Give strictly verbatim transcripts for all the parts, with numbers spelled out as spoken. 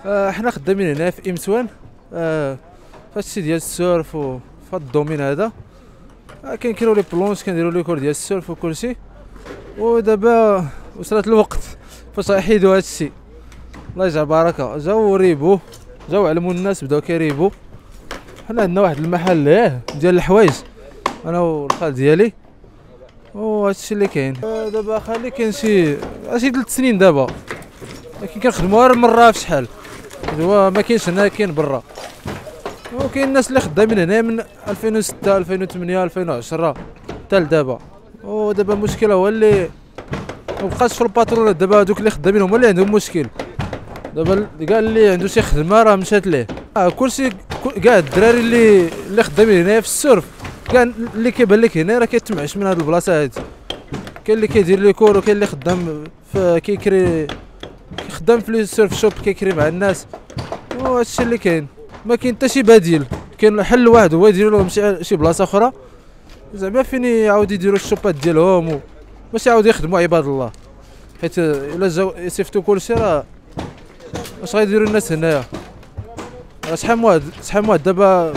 آه، حنا خدامين هنا في امتوان. آه، فهادشي ديال السيرف وفي هاد الدومين هذا. آه، كنكيرو لي بلونش، كنديرو لي كور ديال السيرف وكلشي. ودابا وصلت الوقت فاش غيحيدو هادشي. الله يجعل بركه. جاو ريبو، جاو علموا الناس، بداو كيريبو. حنا عندنا واحد المحل اه ديال الحوايج، انا والخال ديالي، وهادشي اللي كاين. آه، دابا خالي كاين شي شي ثلاث سنين دابا، ولكن كنخدمو غير مره في شحال. هو ما كاينش هنا، كاين برا. وكاين الناس اللي خدامين هنا من ألفين وستة ألفين وثمانية ألفين وعشرة حتى لدابا. ودابا المشكل هو اللي مبقاش في الباترون. دابا هادوك اللي خدامين هما اللي عندهم مشكل. دابا كاع اللي عنده شي خدمه راه مشات ليه. اه كلشي كاع الدراري اللي اللي خدامين هنا في السيرف، كاع اللي كيبان لك هنا راه كيتمعش من هاد البلاصه هادي. كاين اللي كيدير لي كور، وكاين اللي خدام في كيكري خدام في لي سيرف شوب كيكري مع الناس. وهادشي اللي كاين، ما كاين حتى شي بديل. كاين حل واحد هو يديروا لهم شي شي بلاصه اخرى، زعما فين يعاودوا يديروا الشوبات ديالهم، باش يعاودوا يخدموا عباد الله. حيت الا جاو يصيفطوا كلشي راه اش غيديروا الناس هنايا؟ راه شحال من واحد شحال من واحد دابا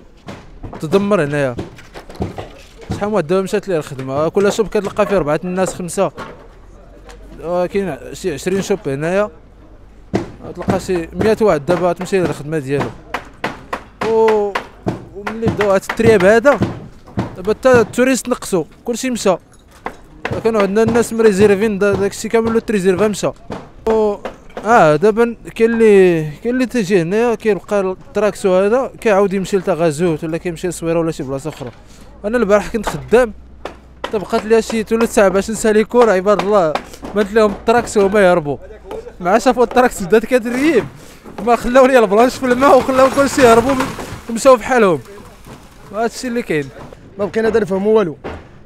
تدمر هنايا، شحال من واحد دابا مشات ليه الخدمه. كل شوب كتلقى فيه ربعه الناس خمسه. كاين شي عشرين شوب هنايا، تلقى شي مية واحد دابا تمشي للخدمه ديالو. و وملي بداو هاد الترياب هذا، دابا حتى التوريست نقصوا، كلشي مشى. كانوا عندنا الناس مريزيرفين، داكشي كامل لو تريزيرفا مشى. و اه دابا كاين اللي كاين اللي تيجي هنايا كيبقى التراكسو هذا كيعاود يمشي لتغازوت ولا كيمشي للصويره ولا شي بلاصه اخرى. انا البارح كنت خدام، بقات لي شي ثلث ساعه باش نسالي كور. عباد الله بانت لهم التراكسو هما يهربوا، مع شافوا التراكسو بدات كتريب، ما خلاو لي البلانش في الماء وخلاو كلشي يهربوا ومشاو بحالهم. هادشي اللي كاين. ما بقينا دا نفهموا والو.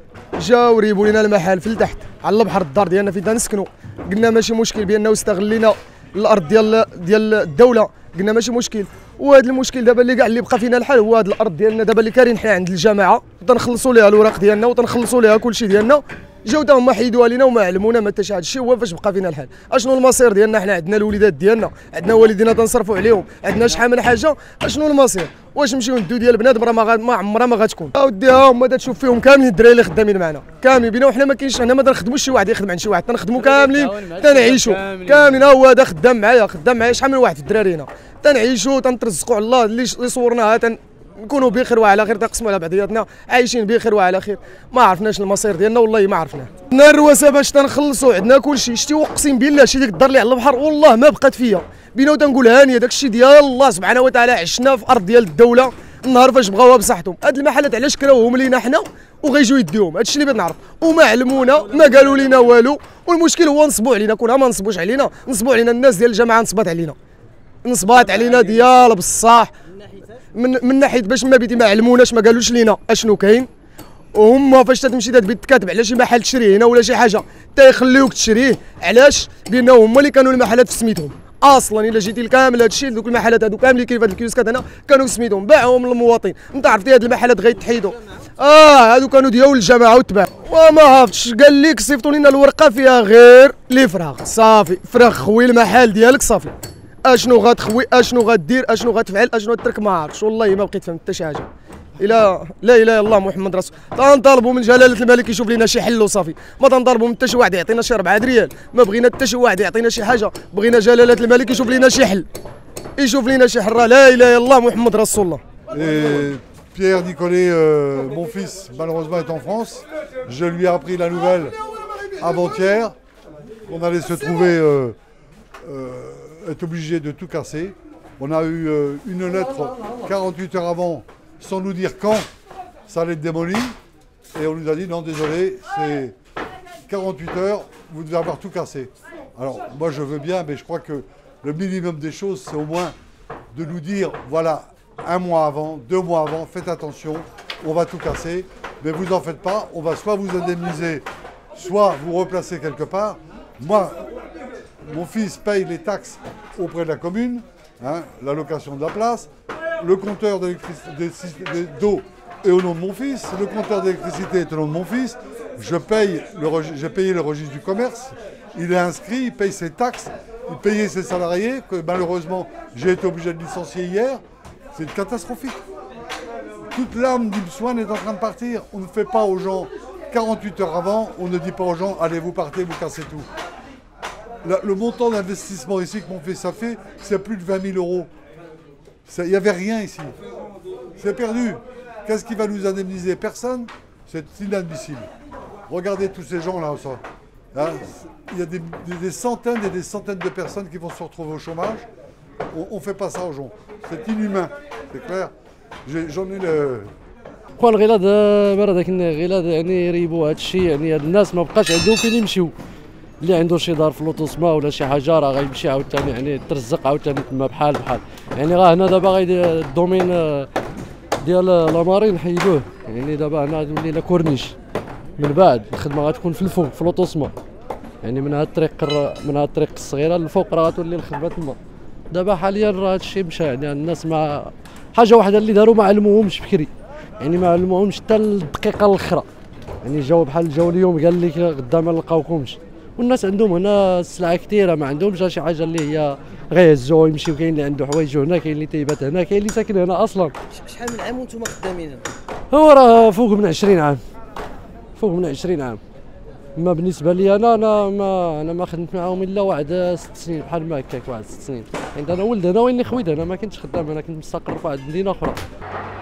جاو ريبوا لينا المحل في لتحت على البحر، الدار ديالنا فين نسكنوا. قلنا ماشي مشكل بانه استغلينا الارض ديال ديال الدوله، قلنا ماشي مشكل. وهذا المشكل دابا اللي كاع اللي بقى فينا الحال هو هذه الارض ديالنا دابا اللي كارين حنا عند الجماعه، وتنخلصوا ليها الوراق ديالنا وتنخلصوا ليها كلشي ديالنا. جاو تا هما حيدوها لينا وما علمونا ما حتى شي. هذا الشيء هو فاش بقى فينا الحال. اشنو المصير ديالنا؟ حنا عندنا الوليدات ديالنا، عندنا والدينا تنصرفوا عليهم، عندنا شحال من حاجه. اشنو المصير؟ واش نمشيو ندو ديال بنادم راه ما, ما عمرها ما غتكون. اودي ها هما تشوف فيهم كاملين الدراري اللي خدامين معنا، كاملين بينا. وحنا ما كاينش هنا ما تنخدموش شي واحد يخدم عند شي واحد، تنخدموا كاملين تنعيشوا كاملين. ها هو هذا خدام معايا، خدام معايا شحال من واحد في الدراري هنا. تنعيشوا تنترزقوا على الله اللي صورناها، تن نكونوا بخير وعلى خير، تنقسموا على بعضياتنا، عايشين بخير وعلى خير. ما عرفناش المصير ديالنا والله ما عرفناه. عندنا الرواسه باش تنخلصوا، عندنا كلشي. شتي اقسم بالله شتي ديك الدار اللي على البحر والله ما بقات فيا بينا، وتنقول هانيه داك الشيء ديال الله سبحانه وتعالى. عشنا في ارض ديال الدوله النهار فاش بغاوها بصحتهم. هاد المحلات علاش كراوهم لينا حنا وغيجيو يديهم؟ هادشي اللي بغيت نعرف. وما علمونا ما قالوا لينا والو. والمشكل هو نصبوا علينا، كونها ما نصبوش علينا، نصبوا علينا الناس ديال الجماعه، نصبات علينا نصبات علينا ديال بصح. من من ناحيه باش ما بيدي ما علموناش، ما قالوش لينا اشنو كاين. وهما فاش تمشي تبي تكاتب على شي محل تشريه هنا ولا شي حاجه تيخليوك تشريه. علاش؟ لانه هما اللي كانوا المحلات في سميتهم اصلا. الا جيتي لكامل هادشي دوك المحلات هادو كاملين كاين في هاد الكيوسكات هنا كانوا في سميتهم، باعوهم للمواطن. انت عرفتي هاد المحلات غيتحيدوا. اه هادو كانوا ديال الجماعه وتباع. وما عرفتش قال لك صيفطوا لنا الورقه فيها غير لي فراغ صافي. فراغ خوي المحل ديالك صافي. اشنو غتخوي، اشنو غدير، اشنو غتفعل، اشنو ترك ما عرفتش والله ما بقيت فهمت حتى شي حاجه. الا لا اله الا الله محمد رسول. تنطالبوا من جلاله الملك يشوف لنا شي حل وصافي. ما تنطالبوا من حتى شي واحد يعطينا شي أربعة ريال، ما بغينا حتى شي واحد يعطينا شي حاجه. بغينا جلاله الملك يشوف لنا شي حل، يشوف لنا شي حل. لا اله الا الله محمد رسول الله. Pierre Nicolet, euh, mon fils, malheureusement est en France. Je lui ai appris la nouvelle avant-hier qu'on allait se trouver euh, euh, être obligé de tout casser. On a eu euh, une lettre quarante-huit heures avant, sans nous dire quand ça allait être démoli. Et on nous a dit non, désolé, c'est quarante-huit heures, vous devez avoir tout cassé. Alors, moi je veux bien, mais je crois que le minimum des choses, c'est au moins de nous dire, voilà, un mois avant, deux mois avant, faites attention, on va tout casser. Mais vous en faites pas, on va soit vous indemniser, soit vous replacer quelque part. Moi, mon fils paye les taxes auprès de la commune, hein, la location de la place, le compteur d'eau est au nom de mon fils, le compteur d'électricité est au nom de mon fils, je paye le, j'ai payé le registre du commerce, il est inscrit, il paye ses taxes, il payait ses salariés, que malheureusement j'ai été obligé de licencier hier. C'est catastrophique. Toute l'âme d'Ipswich est en train de partir. On ne fait pas aux gens quarante-huit heures avant, on ne dit pas aux gens allez vous partez, vous cassez tout. Le, le montant d'investissement ici que mon fils a fait, c'est plus de vingt mille euros. Il n'y avait rien ici. C'est perdu. Qu'est-ce qui va nous indemniser? Personne. C'est inadmissible. Regardez tous ces gens là. Ça. Hein, il y a des, des, des centaines et des centaines de personnes qui vont se retrouver au chômage. On ne fait pas ça aux gens. C'est inhumain. C'est clair. J'en ai le... كون غير هذا مرة داك غير هذا يعني يريبوا هذا الشيء يعني هاد الناس ما بقاش عندهم فين يمشيو اللي عنده شي دار في لوطوسما ولا شي حاجه راه غيمشي عاوتاني يعني يترزق عاوتاني تما بحال بحال يعني راه هنا دابا غادي الدومين ديال لامارين حيدوه يعني دابا هنا ولينا كورنيش من بعد الخدمه غتكون في الفوق في لوطوسما يعني من هاد الطريق من هاد الطريق الصغيره للفوق راه غتولي الخدمه تما دابا حاليا راه هادشي مشى يعني الناس مع حاجه واحده اللي داروا ما علموهمش بكري يعني ما علموهمش حتى الدقيقه الاخرى يعني جاو بحال جاو اليوم قال لك غدا ما نلقاوكمش والناس عندهم هنا السلعه كثيره ما عندهمش شي حاجه اللي هي غيهزوا يمشيو كاين اللي عنده حوايجو هنا كاين اللي تيبات هنا كاين اللي ساكن هنا اصلا. شحال من عام وانتم خدامين هنا؟ هو راه فوق من عشرين عام فوق من عشرين عام اما بالنسبه لي انا انا ما انا ما خدمت معاهم الا واحد ست سنين بحال ما هكاك واحد ست سنين يعني انا ولد انا وين خويد انا ما كنتش خدام انا كنت مستقر في واحد المدينه اخرى.